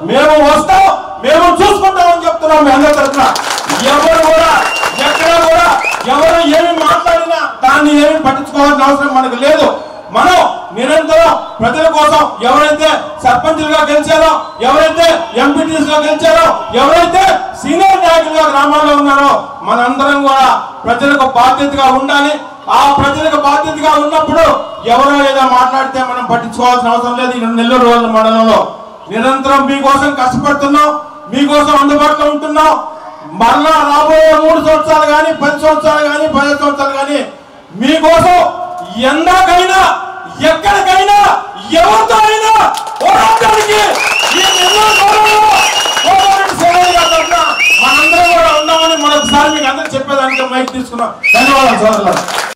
మేము వస్తాం, మేము చూసుకుంటామని చెప్తున్నాం. మీ అందరి తరఫున ఎవరు కూడా ఎక్కడ కూడా ఎవరు ఏమి మాట్లాడినా దాన్ని ఏమి పట్టించుకోవాల్సిన అవసరం మనకు లేదు. మనం నిరంతరం ప్రజల కోసం ఎవరైతే సర్పంచులుగా గెలిచారో, ఎవరైతే ఎంపీటీసీగా గెలిచారో, ఎవరైతే సీనియర్ నాయకులుగా గ్రామాల్లో ఉన్నారో మనందరం కూడా ప్రజలకు బాధ్యతగా ఉండాలి. ఆ ప్రజలకు బాధ్యతగా ఉన్నప్పుడు ఎవరో ఏదో మాట్లాడితే మనం పట్టించుకోవాల్సిన అవసరం లేదు. ఈ నెల్లూరు రోజుల మండలంలో నిరంతరం మీకోసం కష్టపడుతున్నాం, మీకోసం అందుబాటులో ఉంటున్నాం. మరలా రాబోయే 3 సంవత్సరాలు కానీ 10 సంవత్సరాలు కానీ 10 సంవత్సరాలు కానీ మీకోసం ఎందాకైనా ఎక్కడికైనా ఎవరితో అయినా పోరాటానికి మనందరం కూడా ఉన్నామని మరొకసారి మీకు అందరూ చెప్పేదానికి మైక్ తీసుకున్నాం. ధన్యవాదాలు సోదరులు.